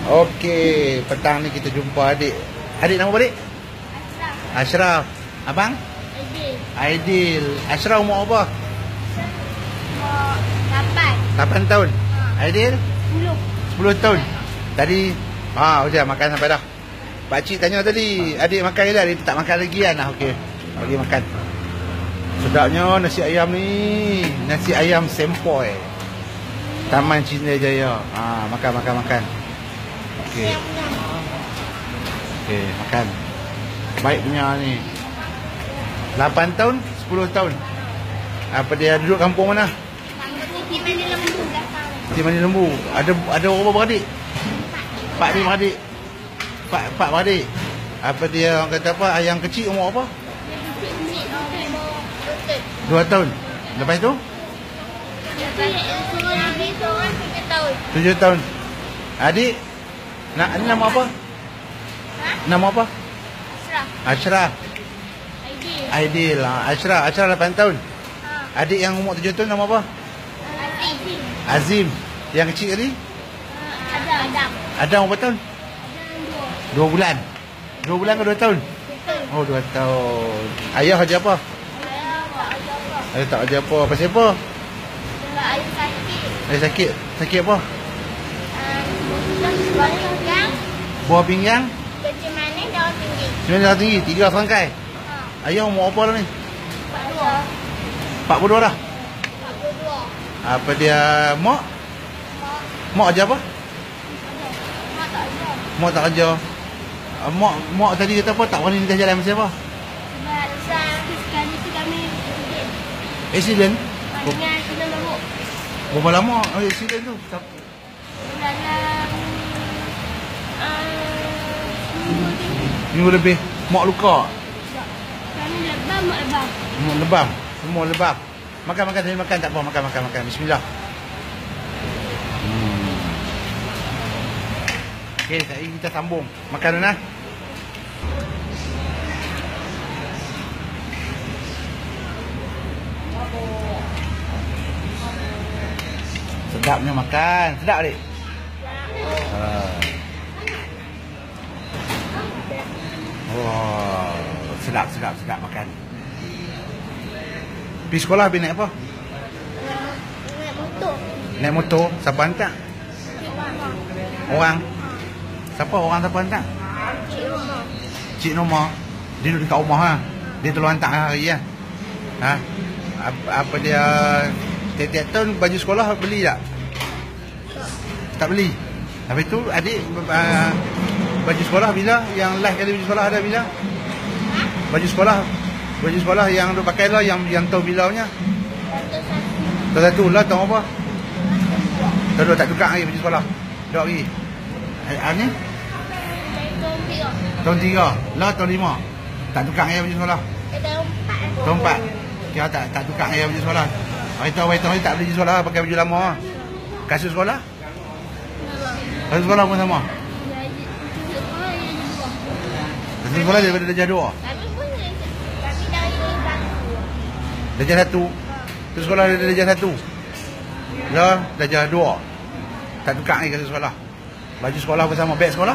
Okey, petang ni kita jumpa adik. Adik nama apa adik? Ashraf. Abang? Aidil. Ashraf umur apa? 8 tahun. Aidil? 10 tahun. Tadi udah makan sampai dah. Pakcik tanya tadi, adik makan ke dah? Dia tak makan lagi kan? Okey. Bagi makan. Sedapnya nasi ayam ni. Nasi ayam sempoi. Taman Cina Jaya. Makan. Okey. Okey, makan. Baik punya ni. 8 tahun, 10 tahun. Apa dia duduk kampung mana? Timani Lembu. Ada berapa beradik? 4 ni beradik. 4 beradik. Apa dia orang kata apa? Yang kecil umur apa? 2 tahun. Lepas tu? 7 tahun. Adik? Nama apa? Nama apa? Ashraf. Aidil. Ashraf 8 tahun. Adik yang umur 7 tahun nama apa? Azim. Yang kecil tadi? Adam berapa tahun? 2 bulan. 2 bulan ke 2 tahun? Oh, 2 tahun. Ayah kerja apa? Ayah tak kerja apa? Pasal apa? Ayah sakit. Sakit apa? Buah pinggang? Macam mana darah tinggi? 3 serangkai. Ayah umur apa dah ni? 42 dah? 42. Apa dia? Mak? Mak kerja apa? Mak tak kerja. Mak tadi kata apa? Tak berani lintas jalan pasal apa? Sebab sekali tu kami Accident? dengan kena lemuk. Berapa lama accident tu? Dalam Minggu lebih. Mak luka? kami lebam, mak lebam. Mak lebam? Semua lebam. Makan sambil makan tak apa. Makan. Bismillah. Okey, kita sambung. Makan dulu nah. Sedapnya makan. Sedap adik? Oh, sedap makan. Pergi sekolah habis naik apa? Naik motor. Naik motor. Siapa hantar? Orang? Siapa hantar? Cik rumah. Cik Norma. Dia duduk dekat rumah ha. Dia tolong hantar hari ya. Ha? Apa dia tiap-tiap tahun baju sekolah beli tak? Tak beli. Habis tu adik baju sekolah bila? Yang last kali baju sekolah ada bila? Baju sekolah yang duk pakai lah yang tahun bila punya? Tahun 1 lah, tahun apa? Tahun 2 tak tukar lagi baju sekolah. Dok lagi. Ni? Tahun 3. Lah tahun 5. Tak tukar lagi baju sekolah. Tahun 4. Kira tak tukar lagi baju sekolah. Hari tahun ni tak beli baju sekolah, pakai baju lama. Kasut sekolah? Kasut sekolah pun sama. Kasut sekolah daripada darjah 2. Darjah 1. Tu sekolah dia darjah 1. Lah darjah 2. Tak tukar lagi kasut sekolah. Baju sekolah pun sama. Beg sekolah?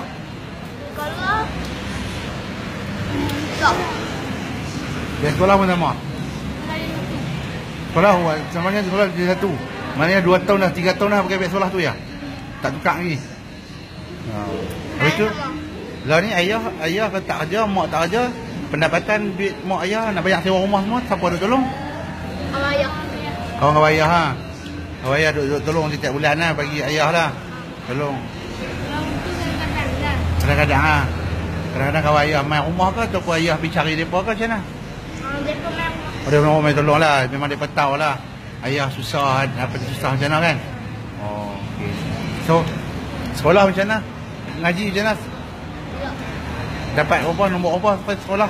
Beg sekolah pun sama. Sekolah samanya sekolah darjah 1. Maknanya 2 tahun dah, 3 tahun dah pakai beg sekolah tu ya. Tak tukar lagi. Habis tu lah ni ayah tak kerja, mak tak kerja. Pendapatan duit mak ayah nak banyak sewa rumah semua, siapa duk tolong? Ayah. Kawan kawan ayah ha. Kawan ayah duk tolong setiap bulan lah bagi ayah lah. Tolong. Kadang-kadang ha. Kadang-kadang kawan ayah main rumah ke ataupun ayah pergi cari depa ke macam mana? Depa main rumah. Dia memang main tolong lah. Memang depa tahu lah. Ayah susah, apa susah macam mana kan? Oh, okey. So, sekolah macam mana? Ngaji macam mana? Dapat apa? Nombor apa sampai sekolah?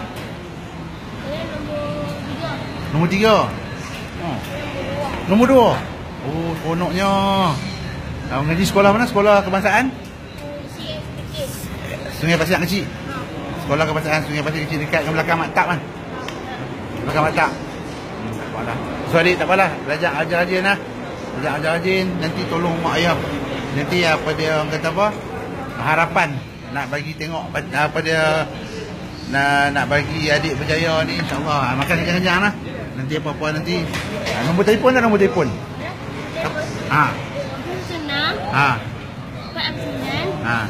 Nombor 3. Nombor 2. Oh, seronoknya. Ngaji sekolah mana? Sekolah kebangsaan? Sungai Pasir Kecil. Sekolah kebangsaan Sungai Pasir Kecil dekat dengan belakang maktab kan? Belakang maktab. Tak apalah. So adik tak apalah. Belajar ajar rajin lah. Belajar ajar rajin. Nanti tolong mak ayah. Nanti apa dia orang kata apa? harapan nak bagi tengok apa dia nak bagi adik berjaya ni, insyaAllah. Makan kenyang-kenyang lah. Nanti apa-apa nanti. Nombor telefon dah, nombor telefon. Ha. Senang. Ha. 49. Ha.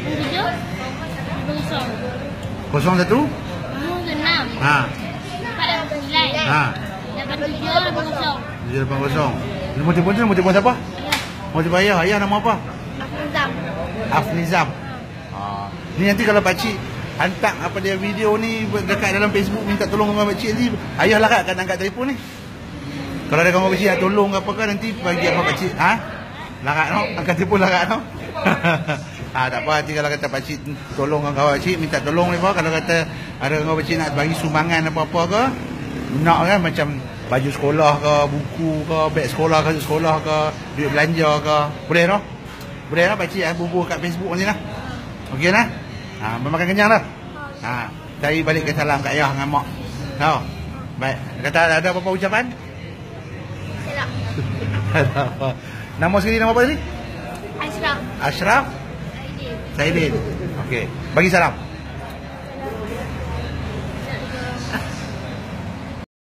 87. 01. 06. Ha. 49. Ha. 87. 780. Nombor telefon tu nombor telefon siapa? Nombor telefon ayah. Ayah nama apa? Afnizam. Afnizam. Ha. Ni nanti kalau pakcik hantar apa dia video ni dekat dalam Facebook minta tolong dengan pakcik ni, ayah larat akan angkat telefon ni. Kalau ada kawan pakcik nak tolong apa kan nanti bagi apa pakcik, ha? Larat no, angkat telefon larat no. Ah, tak apa, nanti kalau kata pakcik tolong dengan kawan pakcik minta tolong ni apa, kalau kata ada kawan pakcik nak bagi sumbangan apa-apa ke, nak kan macam baju sekolah ke, buku ke, beg sekolah ke, duit belanja ke, boleh no? Boleh lah pakcik bubuh kat Facebook ni lah. Okey lah. Ha, makan kenyang dah. Ha, cari balik ke salam kat ayah dengan mak. Tahu? Baik. Kata ada apa-apa ucapan? Selak. Nama sekali nama apa tadi? Ashraf. Ashraf Aidil. Saidin. Okey. Bagi salam.